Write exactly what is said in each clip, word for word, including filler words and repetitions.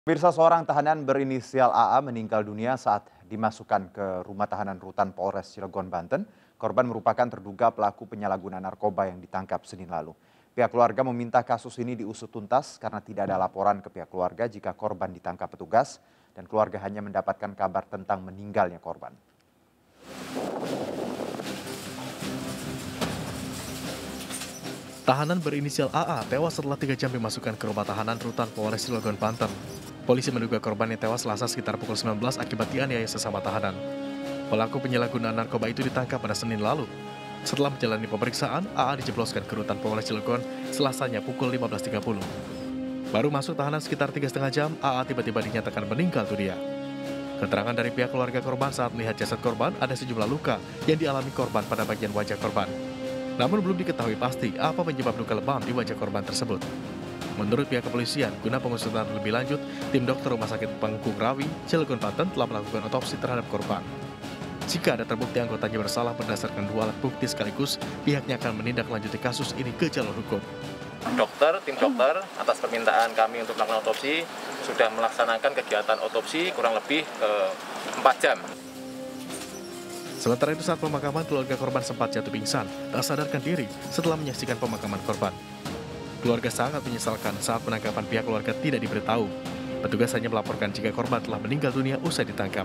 Pemirsa, seorang tahanan berinisial A A meninggal dunia saat dimasukkan ke rumah tahanan rutan Polres Cilegon, Banten. Korban merupakan terduga pelaku penyalahgunaan narkoba yang ditangkap Senin lalu. Pihak keluarga meminta kasus ini diusut tuntas karena tidak ada laporan ke pihak keluarga jika korban ditangkap petugas dan keluarga hanya mendapatkan kabar tentang meninggalnya korban. Tahanan berinisial A A tewas setelah tiga jam dimasukkan ke rumah tahanan rutan Polres Cilegon, Banten. Polisi menduga korban yang tewas Selasa sekitar pukul sembilan belas akibat dianiaya sesama tahanan. Pelaku penyalahgunaan narkoba itu ditangkap pada Senin lalu. Setelah menjalani pemeriksaan, A A dijebloskan ke rutan Polres Cilegon Selasanya pukul lima belas tiga puluh. Baru masuk tahanan sekitar tiga setengah jam, A A tiba-tiba dinyatakan meninggal dunia. Keterangan dari pihak keluarga korban saat melihat jasad korban ada sejumlah luka yang dialami korban pada bagian wajah korban. Namun belum diketahui pasti apa penyebab luka lebam di wajah korban tersebut. Menurut pihak kepolisian, guna pengusutan lebih lanjut, tim dokter Rumah Sakit Pengkung Rawi, Cilegon, Banten telah melakukan otopsi terhadap korban. Jika ada terbukti anggotanya bersalah berdasarkan dua alat bukti sekaligus, pihaknya akan menindaklanjuti kasus ini ke jalur hukum. Dokter, tim dokter, atas permintaan kami untuk melakukan otopsi, sudah melaksanakan kegiatan otopsi kurang lebih eh, empat jam. Sementara itu saat pemakaman, keluarga korban sempat jatuh pingsan, tak sadarkan diri setelah menyaksikan pemakaman korban. Keluarga sangat menyesalkan saat penangkapan pihak keluarga tidak diberitahu. Petugas hanya melaporkan jika korban telah meninggal dunia usai ditangkap.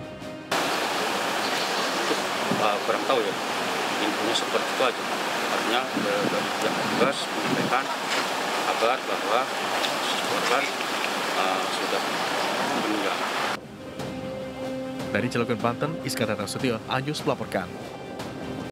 Uh, kurang tahu ya, infonya seperti itu aja. Artinya dari pihak petugas menyampaikan kabar bahwa korban uh, sudah meninggal. Dari Cilegon, Banten, Iskandar Nasution, Anyus melaporkan.